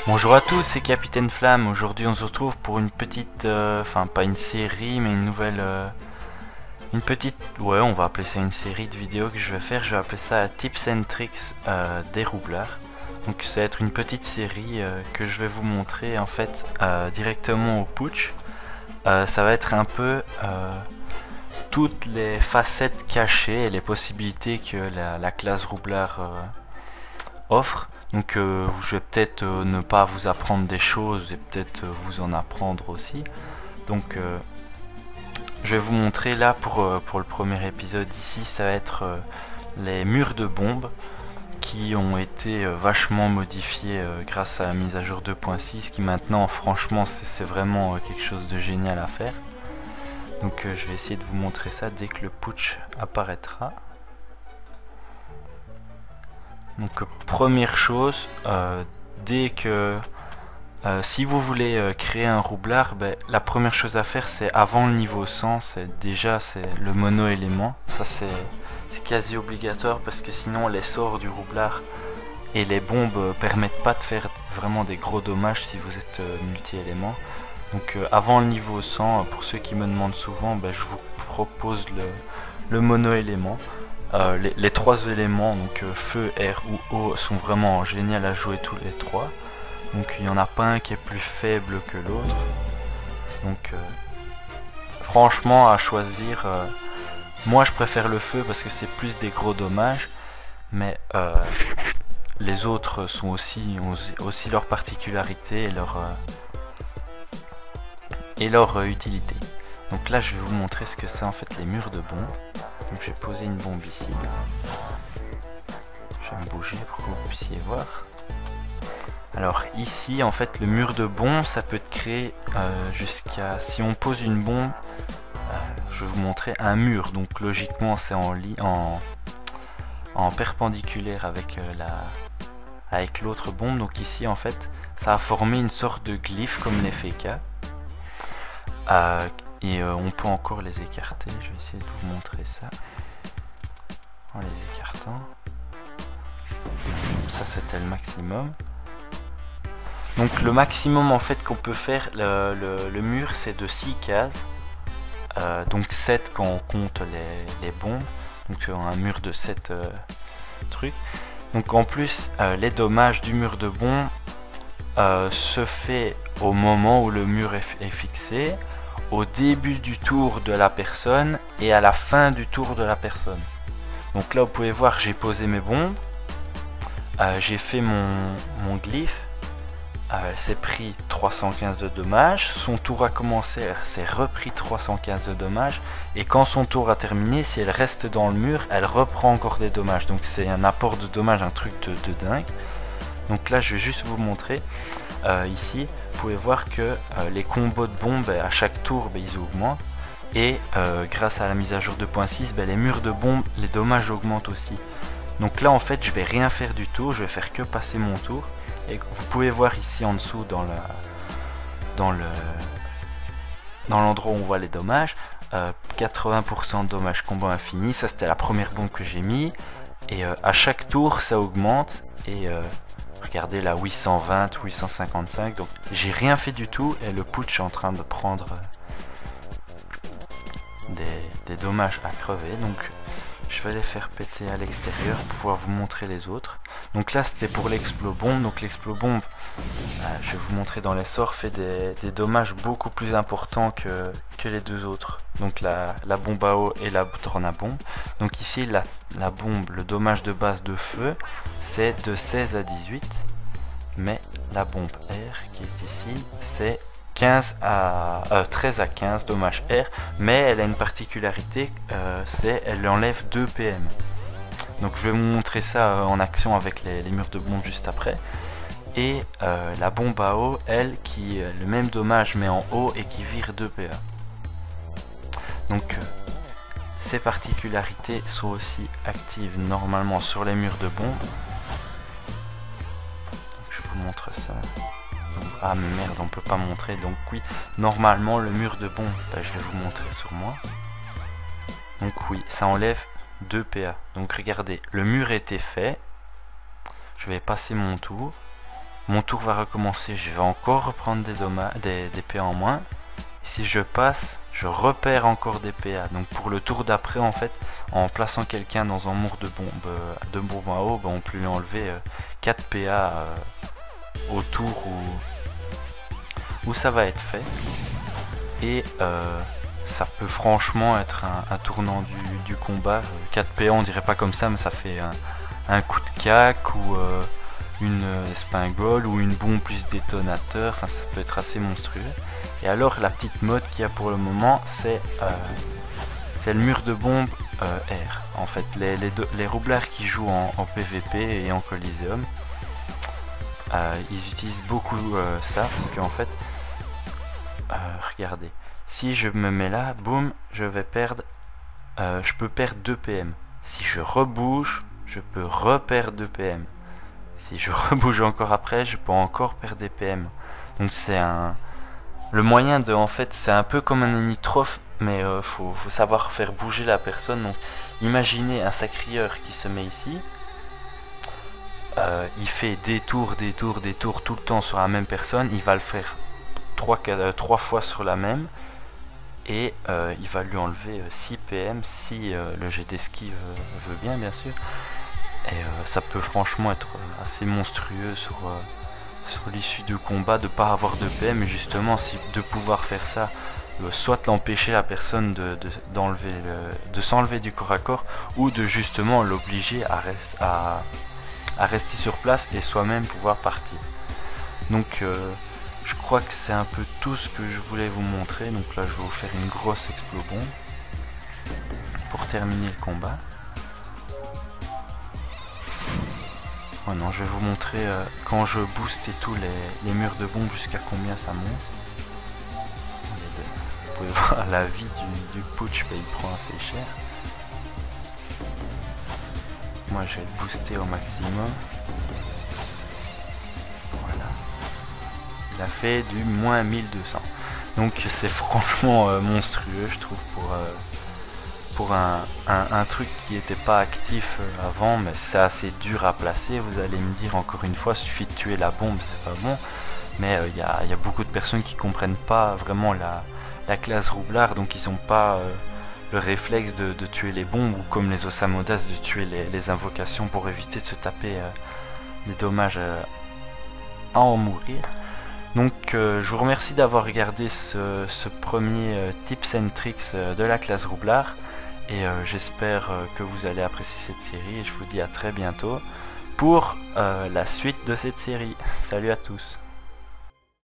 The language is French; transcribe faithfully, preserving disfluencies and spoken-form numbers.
Bonjour à tous, c'est Capitaine Flamme. Aujourd'hui on se retrouve pour une petite, euh, enfin pas une série mais une nouvelle, euh, une petite, ouais on va appeler ça une série de vidéos que je vais faire. Je vais appeler ça Tips and Tricks euh, des roublards. Donc ça va être une petite série euh, que je vais vous montrer en fait euh, directement au putsch. Euh, ça va être un peu euh, toutes les facettes cachées et les possibilités que la, la classe roublard euh, offre. Donc euh, je vais peut-être euh, ne pas vous apprendre des choses et peut-être euh, vous en apprendre aussi. Donc euh, je vais vous montrer là pour, euh, pour le premier épisode ici, ça va être euh, les murs de bombes qui ont été euh, vachement modifiés euh, grâce à la mise à jour deux point six qui maintenant franchement c'est vraiment euh, quelque chose de génial à faire. Donc euh, je vais essayer de vous montrer ça dès que le putsch apparaîtra. Donc euh, première chose, euh, dès que euh, si vous voulez euh, créer un roublard, ben, la première chose à faire c'est avant le niveau cent, c'est déjà c'est le mono élément. Ça c'est quasi obligatoire parce que sinon les sorts du roublard et les bombes euh, permettent pas de faire vraiment des gros dommages si vous êtes euh, multi-éléments. Donc euh, avant le niveau cent, pour ceux qui me demandent souvent, ben, je vous propose le, le mono élément. Euh, les, les trois éléments, donc euh, feu, air ou eau, sont vraiment géniaux à jouer tous les trois. Donc il n'y en a pas un qui est plus faible que l'autre. Donc euh, franchement à choisir, euh, moi je préfère le feu parce que c'est plus des gros dommages. Mais euh, les autres sont aussi, ont aussi leurs particularités et leur, euh, et leur euh, utilité. Donc là je vais vous montrer ce que c'est en fait les murs de bombes. Donc je vais poser une bombe ici. Je vais me bouger pour que vous puissiez voir. Alors ici en fait le mur de bombe ça peut être créé euh, jusqu'à, si on pose une bombe, euh, je vais vous montrer un mur. Donc logiquement c'est en, en, en perpendiculaire avec euh, la avec l'autre bombe. Donc ici en fait ça a formé une sorte de glyphe comme les F K. Euh, Et euh, on peut encore les écarter. Je vais essayer de vous montrer ça en les écartant. Ça c'était le maximum. Donc le maximum en fait qu'on peut faire, le, le, le mur c'est de six cases. Euh, donc sept quand on compte les, les bombes. Donc un mur de sept euh, trucs. Donc en plus euh, les dommages du mur de bombe euh, se fait au moment où le mur est, est fixé, au début du tour de la personne et à la fin du tour de la personne. Donc là vous pouvez voir j'ai posé mes bombes, euh, j'ai fait mon, mon glyphe, euh, elle s'est pris trois cent quinze de dommages, son tour a commencé, elle s'est repris trois cent quinze de dommages, et quand son tour a terminé, si elle reste dans le mur, elle reprend encore des dommages. Donc c'est un apport de dommages, un truc de, de dingue. Donc là je vais juste vous montrer. Euh, ici, vous pouvez voir que euh, les combos de bombes à chaque tour bah, ils augmentent et euh, grâce à la mise à jour deux point six bah, les murs de bombes, les dommages augmentent aussi. Donc là en fait je vais rien faire du tout, je vais faire que passer mon tour et vous pouvez voir ici en dessous dans la dans le dans l'endroit où on voit les dommages, euh, quatre-vingts pour cent de dommages combo infini. Ça c'était la première bombe que j'ai mis et euh, à chaque tour ça augmente et euh, regardez là, huit cent vingt, huit cent cinquante-cinq, donc j'ai rien fait du tout et le putsch est en train de prendre des, des dommages à crever. Donc je vais les faire péter à l'extérieur pour pouvoir vous montrer les autres. Donc là c'était pour l'explobombe. Donc l'explobombe, euh, je vais vous montrer dans les sorts, fait des, des dommages beaucoup plus importants que, que les deux autres. Donc la, la bombe à eau et la tornabombe. Donc ici la, la bombe, le dommage de base de feu c'est de seize à dix-huit, mais la bombe air qui est ici c'est quinze à, euh, treize à quinze dommage air, mais elle a une particularité, euh, c'est elle enlève deux P M. Donc je vais vous montrer ça euh, en action avec les, les murs de bombe juste après. Et euh, la bombe à eau, elle, qui euh, le même dommage mais en haut et qui vire deux P A. Donc euh, ces particularités sont aussi actives normalement sur les murs de bombe. Donc, je vous montre ça. Ah mais merde, on peut pas montrer. Donc oui, normalement le mur de bombe, bah, je vais vous montrer sur moi. Donc oui, ça enlève deux P A. Donc regardez, le mur était fait. Je vais passer mon tour. mon tour va recommencer, je vais encore reprendre des, dommages, des, des P A en moins. Et si je passe, je repère encore des P A. Donc pour le tour d'après, en fait, en plaçant quelqu'un dans un mur de bombe, de bombe à eau, bah, on peut lui enlever euh, quatre P A euh, au tour où, où ça va être fait. Et euh, ça peut franchement être un, un tournant du, du combat. quatre P A, on dirait pas comme ça, mais ça fait un, un coup de cac ou euh, une espingole ou une bombe plus détonateur. Enfin, ça peut être assez monstrueux. Et alors, la petite mode qu'il y a pour le moment, c'est euh, c'est le mur de bombe euh, R. En fait, les, les, les roublards qui jouent en, en P V P et en Coliseum, euh, ils utilisent beaucoup euh, ça parce qu'en fait, euh, regardez, si je me mets là, boum, je vais perdre, euh, je peux perdre deux P M. Si je rebouge, je peux reperdre deux P M. Si je rebouge encore après, je peux encore perdre des P M. Donc c'est un, le moyen de, en fait, c'est un peu comme un initrophe, mais euh, faut, faut savoir faire bouger la personne. Donc imaginez un sacrieur qui se met ici. Euh, il fait des tours, des tours, des tours tout le temps sur la même personne. Il va le faire trois, euh, trois fois sur la même. Et euh, il va lui enlever euh, six P M si euh, le jet d'esquive euh, veut bien, bien sûr. Et euh, ça peut franchement être assez monstrueux sur, euh, sur l'issue du combat de pas avoir de P M. Mais justement, si, de pouvoir faire ça, euh, soit l'empêcher la personne de, de, d'enlever le, de s'enlever du corps à corps, ou de justement l'obliger à, res, à, à rester sur place et soi-même pouvoir partir. Donc euh, je crois que c'est un peu tout ce que je voulais vous montrer. Donc là je vais vous faire une grosse explosion pour terminer le combat. Oh non, je vais vous montrer euh, quand je booste et tout les, les murs de bombe jusqu'à combien ça monte. Vous pouvez voir la vie du, du putsch, bah, il prend assez cher. Moi je vais le booster au maximum. Voilà. Il a fait du moins mille deux cents. Donc c'est franchement euh, monstrueux je trouve pour, euh, pour un, un, un truc qui n'était pas actif euh, avant, mais c'est assez dur à placer. Vous allez me dire encore une fois, il suffit de tuer la bombe, c'est pas bon. Mais il euh, y, y a beaucoup de personnes qui comprennent pas vraiment la, la classe roublard, donc ils n'ont pas euh, le réflexe de, de tuer les bombes, ou comme les Osamodas de tuer les, les invocations pour éviter de se taper euh, des dommages euh, à en mourir. Donc euh, je vous remercie d'avoir regardé ce, ce premier euh, tips and tricks euh, de la classe roublard. Et euh, j'espère euh, que vous allez apprécier cette série. Et je vous dis à très bientôt pour euh, la suite de cette série. Salut à tous.